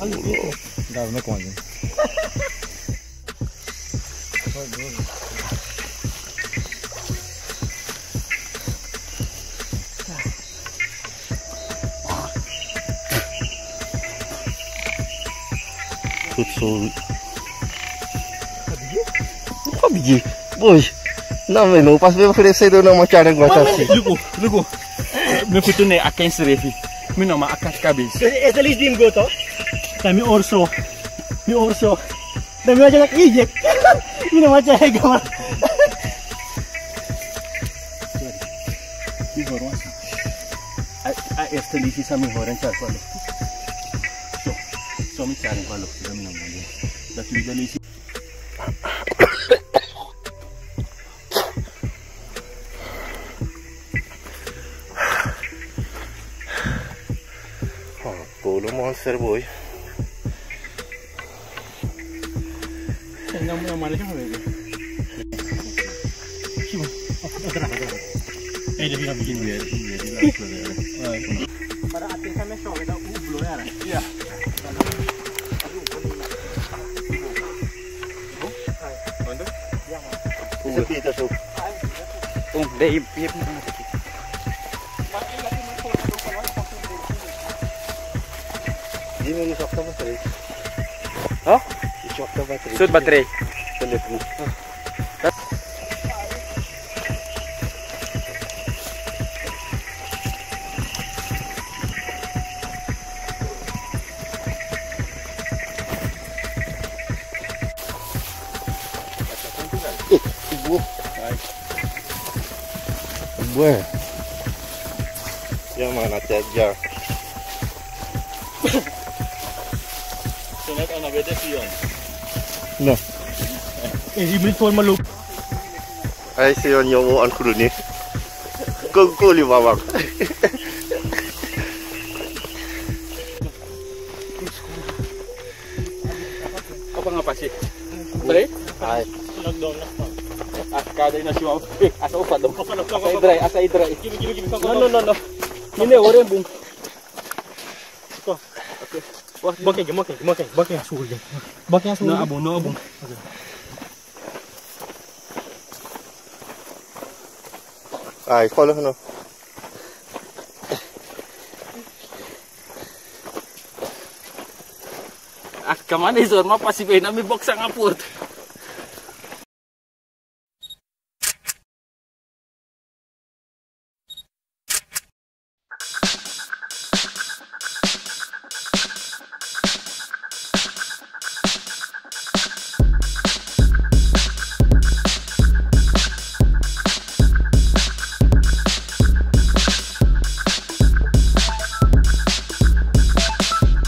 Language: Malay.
Dá, não é com alguém. Tudo solto. Kau biji? Boy. Não, não pas me oferecer não macam agora assim. Lugu. Me fui tu ne akan serefi. Me nama akas kabis. Esta list dim go to. Kami orso. Mi orso. Dami aja nak ijek. Mi nama cahaya gambar. Di horong. Esta list sama horong cari kalau. So mi cari kalau kami nama dia. Dah tu list. Polo monster boy. Yang mana je boleh. Cuba. Dia bilang begini dia. Para hati kami show kita ublo ya. Ya. Untuk? Sepi kita tu. Dah ip. Ini ni sok baterai. Hah? Sok baterai. Sud baterai. Telepon. Ibu. Ibu. Yang mana saja? Sunat anak beda siyon. No. Hibrid forma look. Ay siyon yung uan ko dun eh. Kung bawang. Apa nga pasi? Pre? Ay. Lockdown na pa. Kada na siya. Asa upat daw. Asa idray. Give. No. Hindi ore bung. Okay. Bakeng suul. No abong. Okay. Ay, follow no. Kamana isor mapasibay na mi box ang aport.